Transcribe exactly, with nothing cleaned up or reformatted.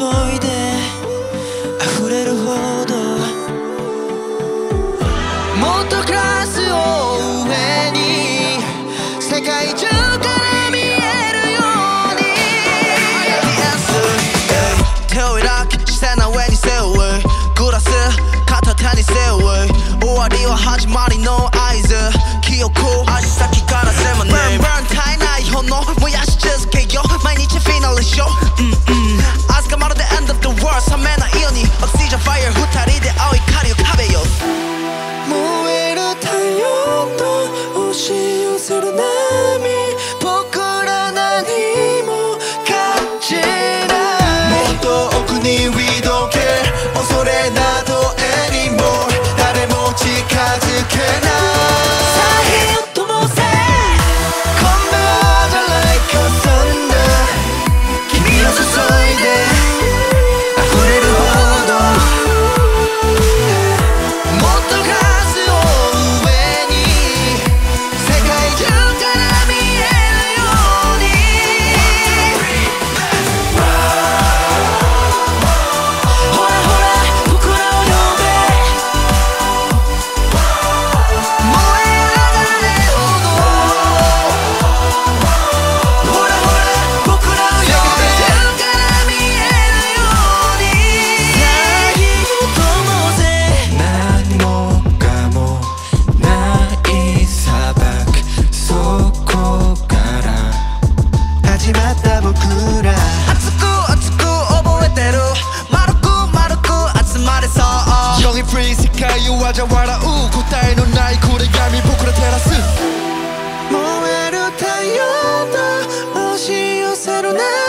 いで溢れるほどもっとクラスを上に世界中から見えるように 手を開き視線の上に背負いグラス片手に背負い終わりは始まりの合図記憶足先から迫る Burn burn 絶えない炎燃やし続けよう毎日フィナルショー明日がまるで end of the world 冷めないようにオキシジェンファイア二人で青い光を食べよう燃える太陽と押し寄せる波僕ら何も感じないもっと奥に We don't care 恐れなど anymore 誰も近づけない世界を嘲笑う答えのない暗闇僕ら照らす燃える太陽と押し寄せるね